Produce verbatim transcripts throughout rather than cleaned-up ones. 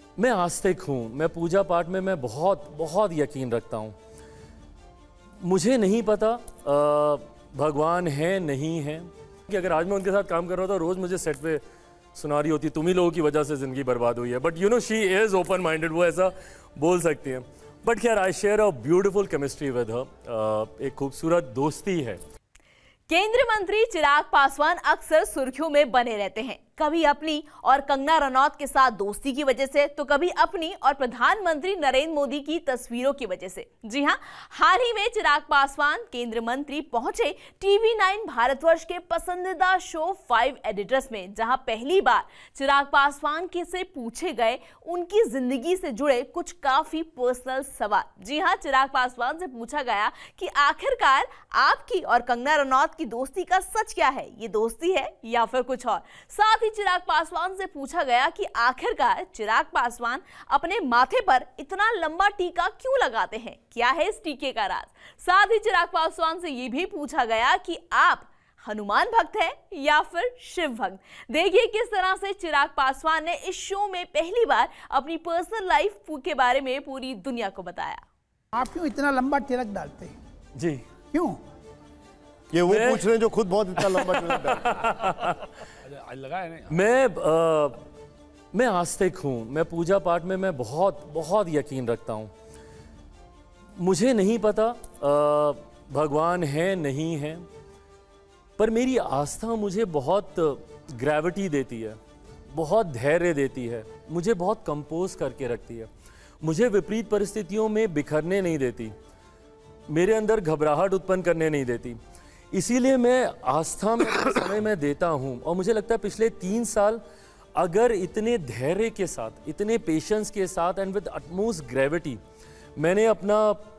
मैं आस्तिक हूँ, मैं पूजा पाठ में मैं बहुत बहुत यकीन रखता हूँ। मुझे नहीं पता आ, भगवान है नहीं है कि अगर आज मैं उनके साथ काम कर रहा था रोज़ मुझे सेट पे सुना रही होती तुम ही लोगों की वजह से ज़िंदगी बर्बाद हुई है, but you know she is open minded, वो ऐसा बोल सकती हैं। बट खैर I share a beautiful chemistry with her, एक खूबसूरत दोस्ती है। केंद्रीय मंत्री चिराग पासवान अक्सर सुर्खियों में बने रहते हैं, कभी अपनी और कंगना रनौत के साथ दोस्ती की वजह से तो कभी अपनी और प्रधानमंत्री नरेंद्र मोदी की तस्वीरों की वजह से। जी हां, हाल ही में चिराग पासवान केंद्रीय मंत्री पहुंचे टीवी नाइन भारतवर्ष के पसंदीदा शो फाइव एडिटर्स में, जहां पहली बार चिराग पासवान के से पूछे गए उनकी जिंदगी से जुड़े कुछ काफी पर्सनल सवाल। जी हां, चिराग पासवान से पूछा गया कि आखिरकार आपकी और कंगना रनौत की दोस्ती का सच क्या है, ये दोस्ती है या फिर कुछ और। साथ ही चिराग पासवान से पूछा गया कि आखिरकार चिराग पासवान अपने माथे पर इतना लंबा टीका क्यों लगाते हैं, क्या है इस टीके का राज। साथ ही चिराग पासवान से यह भी पूछा गया कि आप हनुमान भक्त हैं या फिर शिव भक्त। देखिए किस तरह से चिराग पासवान ने इस शो में पहली बार अपनी पर्सनल लाइफ के बारे में पूरी दुनिया को बताया। आप क्यों इतना लंबा तिलक डालते हैं? जी क्यों? ये वो पूछ रहे हैं जो खुद बहुत इतना लंबा तिलक डालते। मैं आ, मैं आस्तिक हूँ, मैं पूजा पाठ में मैं बहुत बहुत यकीन रखता हूँ। मुझे नहीं पता आ, भगवान है नहीं है, पर मेरी आस्था मुझे बहुत ग्रेविटी देती है, बहुत धैर्य देती है, मुझे बहुत कंपोज करके रखती है, मुझे विपरीत परिस्थितियों में बिखरने नहीं देती, मेरे अंदर घबराहट उत्पन्न करने नहीं देती। इसीलिए मैं आस्था में समय में देता हूँ। और मुझे लगता है पिछले तीन साल अगर इतने धैर्य के साथ, इतने पेशेंस के साथ एंड विद अटमोस्ट ग्रेविटी मैंने अपना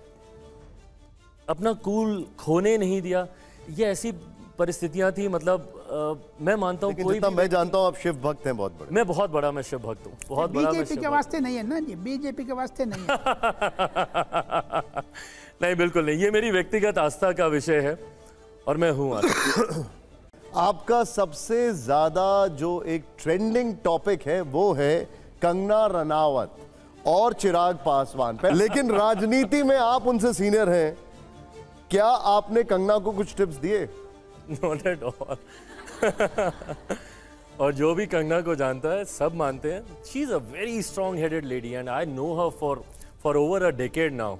अपना कूल खोने नहीं दिया। ये ऐसी परिस्थितियां थी, मतलब आ, मैं मानता हूँ कोई मैं जानता हूँ आप शिव भक्त हैं बहुत बड़े। मैं बहुत बड़ा मैं शिव भक्त हूँ, बहुत बड़ा। बीजेपी के वास्ते नहीं है ना जी, बीजेपी के वास्ते नहीं है। नहीं बिल्कुल नहीं, ये मेरी व्यक्तिगत आस्था का विषय है और मैं हूँ। आपका सबसे ज्यादा जो एक ट्रेंडिंग टॉपिक है वो है कंगना रनावत और चिराग पासवान, लेकिन राजनीति में आप उनसे सीनियर हैं, क्या आपने कंगना को कुछ टिप्स दिए? Not at all. और जो भी कंगना को जानता है सब मानते हैं she is a very strong headed lady and I know her for for over a decade now.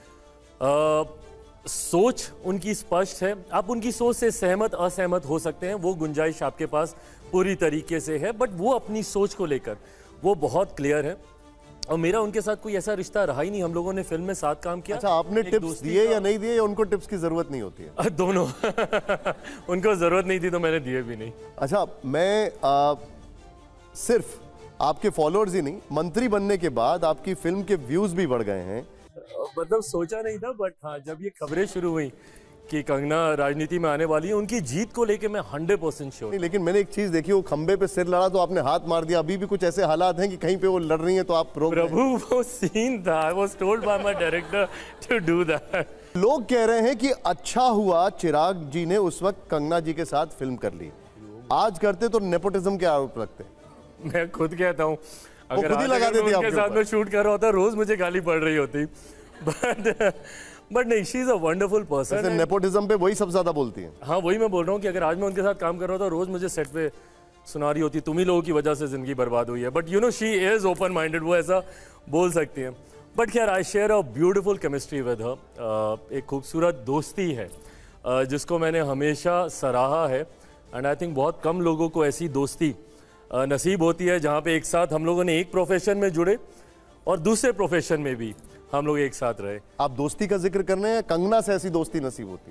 सोच उनकी स्पष्ट है, आप उनकी सोच से सहमत असहमत हो सकते हैं, वो गुंजाइश आपके पास पूरी तरीके से है, बट वो अपनी सोच को लेकर वो बहुत क्लियर है। और मेरा उनके साथ कोई ऐसा रिश्ता रहा ही नहीं, हम लोगों ने फिल्म में साथ काम किया। अच्छा, आपने टिप्स दिए या नहीं दिए, या उनको टिप्स की जरूरत नहीं होती है? दोनों। उनको जरूरत नहीं थी तो मैंने दिए भी नहीं। अच्छा, मैं आ, सिर्फ आपके फॉलोअर्स ही नहीं, मंत्री बनने के बाद आपकी फिल्म के व्यूज भी बढ़ गए हैं। मतलब सोचा नहीं था, बट हाँ जब ये खबरें शुरू हुई कि कंगना राजनीति में आने वाली है, उनकी जीत को लेके मैं हंड्रेड परसेंट श्योर। लेकिन मैंने एक चीज देखी, वो खंबे पे सिर लड़ा तो आपने हाथ मार दिया। अभी भी कुछ ऐसे हालात हैं कि कहीं पे वो लड़ रही हैं तो आप रोक रहे हैं? प्रभु वो सीन था, I was told by my director to do that. लोग कह रहे हैं कि अच्छा हुआ चिराग जी ने उस वक्त कंगना जी के साथ फिल्म कर ली, आज करते तो नेपोटिज्म के आरोप लगते। मैं खुद कहता हूँ अगर खुद ही लगा देती उनके साथ में शूट कर रहा होता रोज मुझे गाली पड़ रही होती, बट बट नहीं, she is a wonderful person. Nepotism पे वही सबसे ज्यादा बोलती है। हाँ वही मैं बोल रहा हूँ कि अगर आज मैं उनके साथ काम कर रहा था रोज मुझे सेट पे सुना रही होती तुम ही लोगों की वजह से जिंदगी बर्बाद हुई है, but you know she is open minded, वो ऐसा बोल सकती हैं। बट खैर I share a beautiful chemistry with her, एक खूबसूरत दोस्ती है uh, जिसको मैंने हमेशा सराहा है। एंड आई थिंक बहुत कम लोगों को ऐसी दोस्ती uh, नसीब होती है जहाँ पे एक साथ हम लोगों ने एक प्रोफेशन में जुड़े और दूसरे प्रोफेशन में भी हम लोग एक साथ रहे। आप दोस्ती का जिक्र कर रहे हैं, कंगना से ऐसी दोस्ती नसीब होती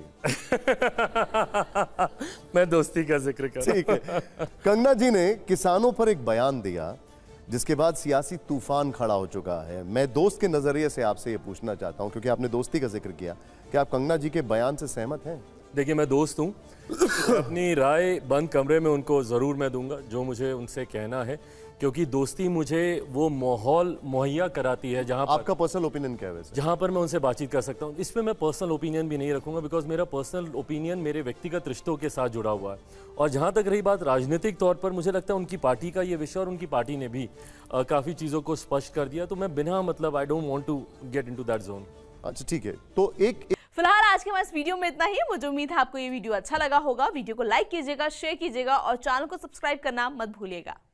है? मैं दोस्ती का जिक्र कर रहा हूं। ठीक है। कंगना जी ने किसानों पर एक बयान दिया जिसके बाद सियासी तूफान खड़ा हो चुका है। मैं दोस्त के नजरिए से आपसे ये पूछना चाहता हूं, क्योंकि आपने दोस्ती का जिक्र किया, कि आप कंगना जी के बयान से सहमत हैं? देखिए मैं दोस्त हूँ, अपनी राय बंद कमरे में उनको ज़रूर मैं दूंगा जो मुझे उनसे कहना है, क्योंकि दोस्ती मुझे वो माहौल मुहैया कराती है जहाँ पर आपका पर्सनल ओपिनियन क्या है वैसे? जहाँ पर मैं उनसे बातचीत कर सकता हूँ। इसमें मैं पर्सनल ओपिनियन भी नहीं रखूंगा, बिकॉज मेरा पर्सनल ओपिनियन मेरे व्यक्तिगत रिश्तों के साथ जुड़ा हुआ है। और जहाँ तक रही बात राजनीतिक तौर पर, मुझे लगता है उनकी पार्टी का ये विषय और उनकी पार्टी ने भी काफ़ी चीज़ों को स्पष्ट कर दिया, तो मैं बिना मतलब I don't want to get into that zone. अच्छा ठीक है, तो एक, एक... फिलहाल आज के हमारे इस वीडियो में इतना ही। मुझे उम्मीद है आपको ये वीडियो अच्छा लगा होगा। वीडियो को लाइक कीजिएगा, शेयर कीजिएगा और चैनल को सब्सक्राइब करना मत भूलिएगा।